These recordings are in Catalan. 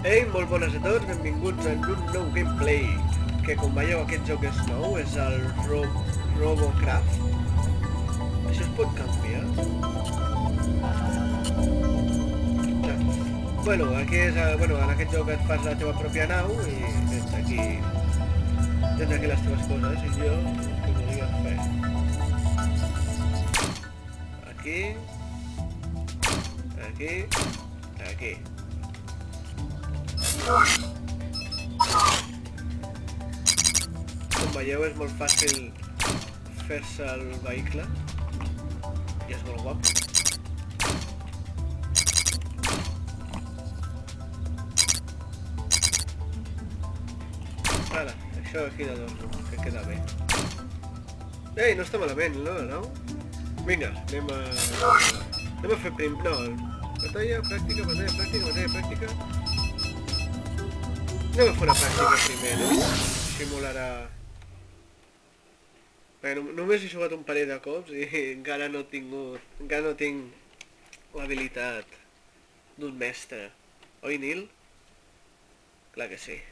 Ei, molt bones a tots, benvinguts a un nou gameplay, que com veieu aquest joc és nou, és el Robocraft. Això es pot canviar? No. Bueno, aquí és, en aquest joc et fas la teva pròpia nau i tens aquí les teves coses, i jo el que volia fer. Aquí, aquí, aquí. Com veieu és molt fàcil fer-se el vehicle i és molt guapo. Ara, això aquí de dos, que queda bé. Ei, no està malament, no? No? Vinga, anem a fer prim... No, batalla, pràctica, batalla, pràctica, batalla, pràctica... Anem a fer una pràctica primer, no? Simularà... Bé, només he jugat un parell de cops i encara no tinc l'habilitat d'un mestre. Oi, Nil? Clar que sí.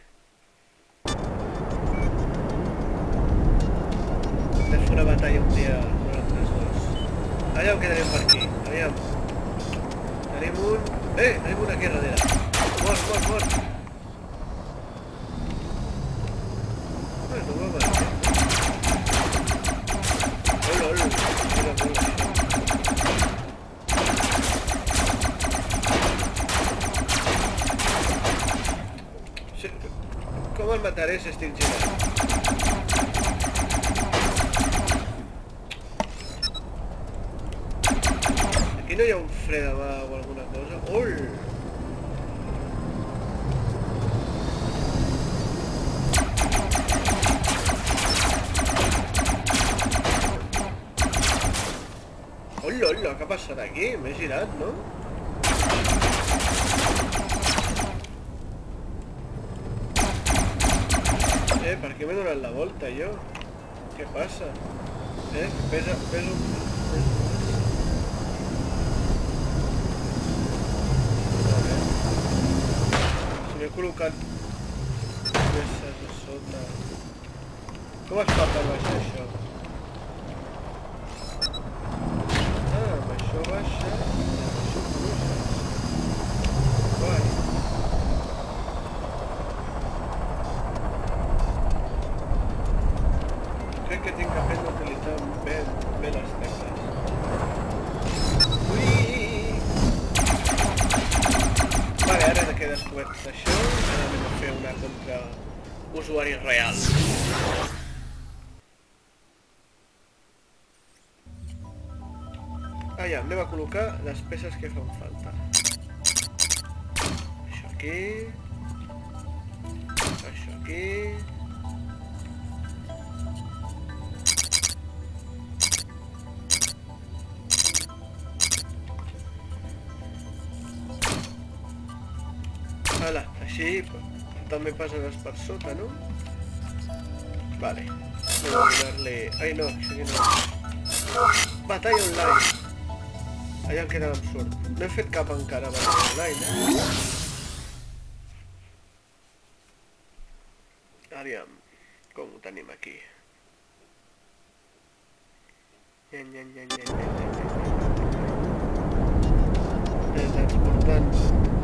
Hem de fer una batalla un dia nosaltres dos. Allà ho quedarem per aquí. Aviam. Tenim un... tenim un aquí darrere. Mort. Bueno, va bé. Hola. Com el mataré si estic girant? Aquí no hi ha un fre de mà o alguna cosa? Ol! Hola, què ha passat aquí? M'he girat, no? Per què m'he donat la volta, jo? Què passa? Pesa un... Si m'he col·locat peces a sota... Com es fa per baixar això? Això baixa i això bruixes. Guai. Crec que tinc que aprendre a utilitzar bé les tecles. Ui! Vale, ara que he descobert això, ara anem a fer una contra usuari real. Ja, anem a col·locar les peces que fan falta. Això aquí... Això aquí... Hala, així també passes per sota, no? Vale. Anem a donar-li... Ai, no, això aquí no. Batalla online. Allà em queda absurd. No he fet cap encara batalla online, Aviam, com ho tenim aquí? Teletransportant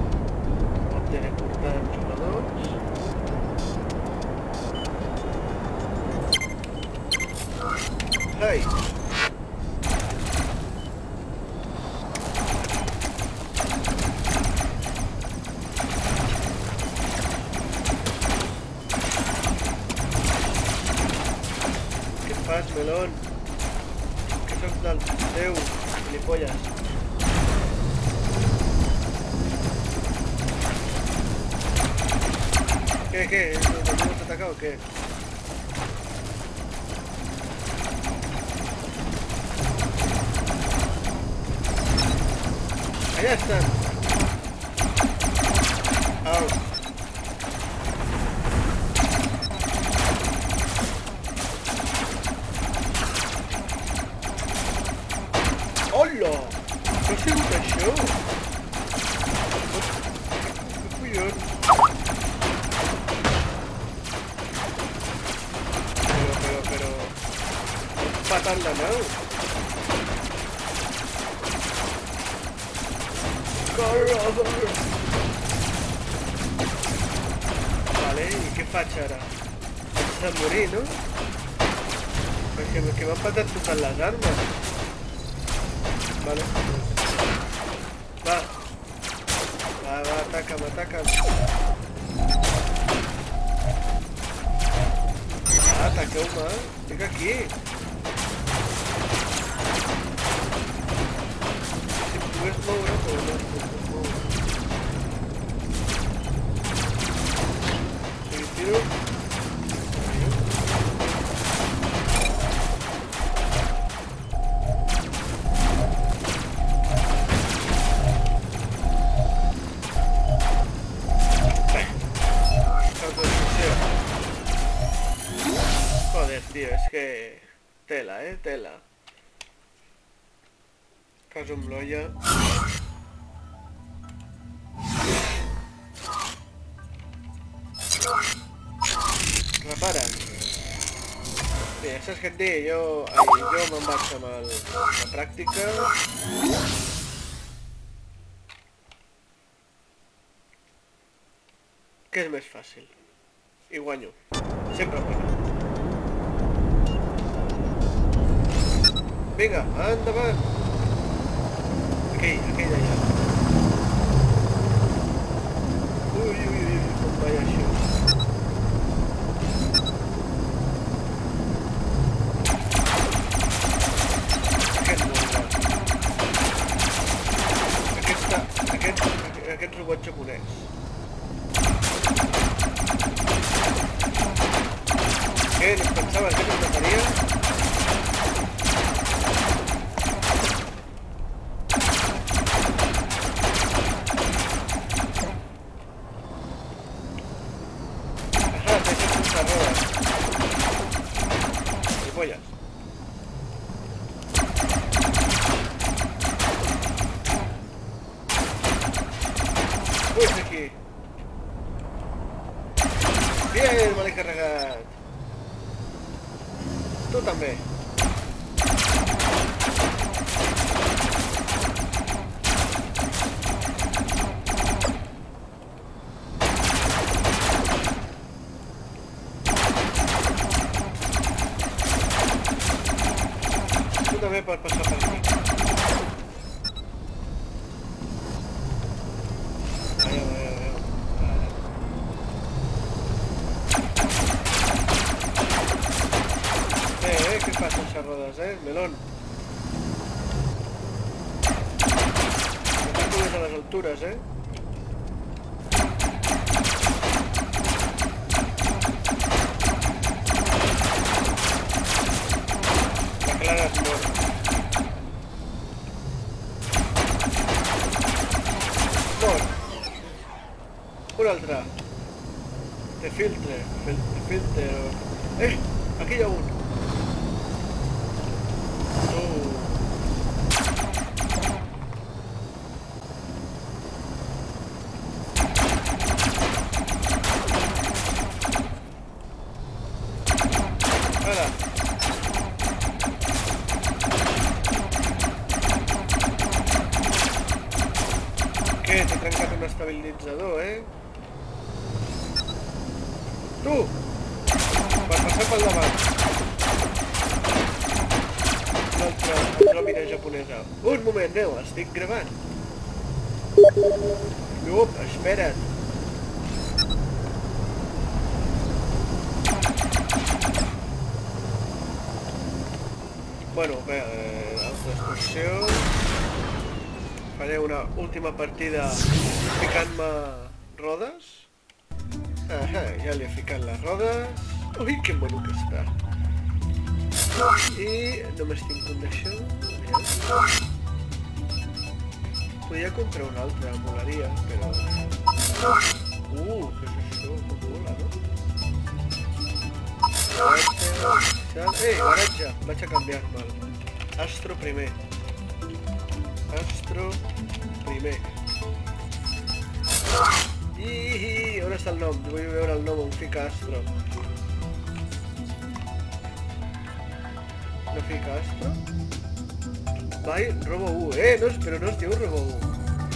jugadors. Hey! Fas, melón. Que soc del teu, gilipolles. ¿Qué? ¿Nos hemos atacado o qué? Allá están. Au. Hola! Què ha sigut això? Que collons? per la nau. Corre! Vale, i què faig ara? Haig de morir, no? Perquè m'han patat totes les armes. Vale. Va. Va, ataca'm, ataca'm. Ataqueu-me, estic aquí. Si em pogués moure, però no em puc moure. Si tiro... Tío, es que... Tela, tela. Caso un bloya. Repara. Bé, saps què et dic? Jo me'n vaig amb la pràctica. Què és més fàcil? I guanyo. Sempre guanyo. Vinga, endavant! Aquell d'allà. Ui, com va això? Aquest molt bo. Aquest robot japonès. Què? No et pensaves que no es mataria? Ui, aquí. Bien, me l'he carregat. Tu també. Tu també pots passar per aquí. ¿Qué pasa esas rodas, melón? Me están a las alturas, La clara es mort. Mort. Una altra. Te filtre. Aquí hi ha un. Què? T'he trencat un estabilitzador, Tu! Per passar pel davant. L'altra andròmida japonesa. Un moment, Neo, estic gravant. Espera't. Bueno, bé, autodestrucció. Faré una última partida ficant-me rodes. Ja li he ficat les rodes. Ui, que mono que està. I només tinc un d'això. Podria comprar un altre, molaria, però... què és això? Com mola, no? Garatge! Vaig a canviar-me'l. Astro primer. Astro primer. On està el nom? Vull veure el nom on fica Astro. No fica Castro. Vai, robo 1. No, però no es diu robo 1.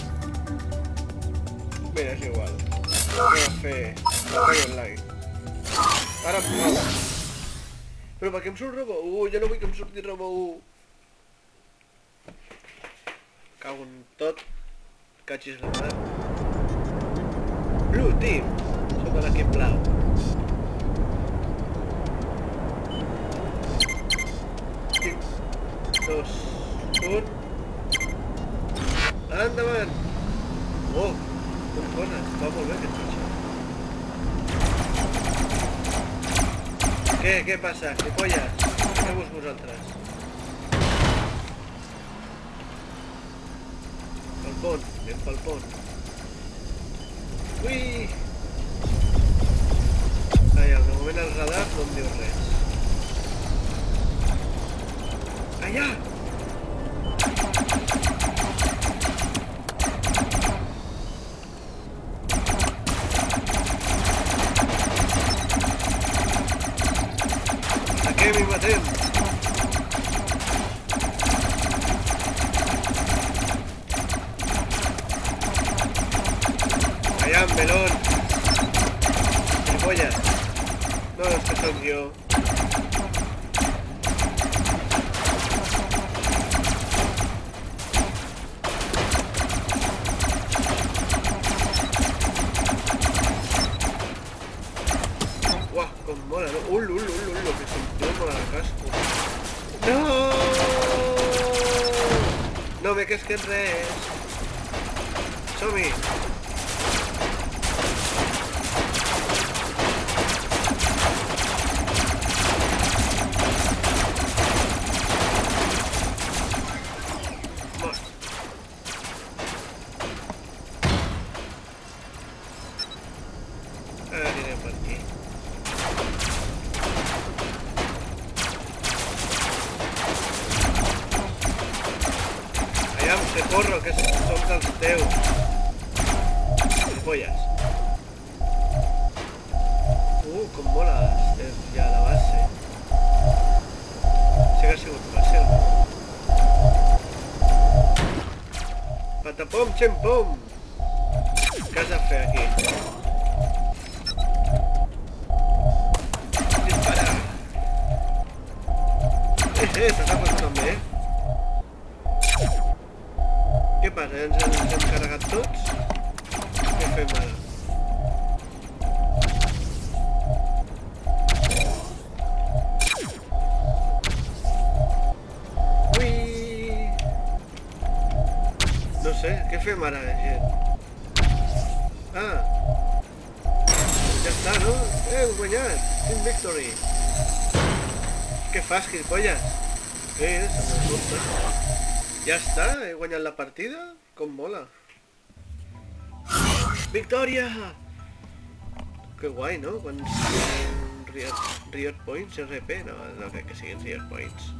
Mira, és igual. Anem a fer batalla online. Ara em roba. Però per què em surt robo 1? Jo no vull que em surti robo 1. Cago en tot. Cachis la mar. Blue Team. Som de l'equip blau. Dos, un. Endavant! Oh, com coses, va molt bé aquest cotxe. Què passa? Què polles? Què feu vosaltres? Pel pont, anem pel pont. Ui! Ai, de moment el radar no em diu res. Allà! Ataquem i matem! Allà, melón! Gilipollas! No, és que sóc jo. Com mola, no? Que se'm mola el casco. No! No m'he cascat res. Som-hi! Mort. Ara anirem per aquí. Se corro, que són dels teus. Polles. Com mola estem ja a la base. Sí que ha sigut fàcil, no? Patapom, xempom! Què has de fer aquí? Dispara! Però s'ha passat també, Què passa? Ens hem carregat tots? Què fem ara? Ui! No sé, què fem ara, gent? Ah! Ja està, no? Hem guanyat! Team Victory! Què fas, gilipolles? Què és? Amb el compte. Ja està, he guanyat la partida? Com mola. Victòria! Que guai, no? Quants Riot Points, RP? No crec que siguin Riot Points.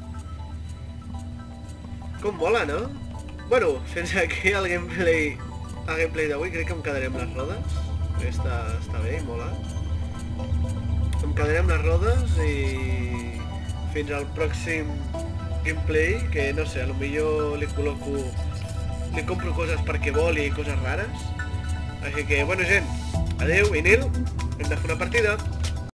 Com mola, no? Bueno, fins aquí el gameplay d'avui. Crec que em quedaré amb les rodes. Està bé i mola. Em quedaré amb les rodes i fins al pròxim gameplay, que no sé, potser li compro coses perquè voli i coses rares. Així que, bueno, gent, adeu i Nil, hem de fer una partida.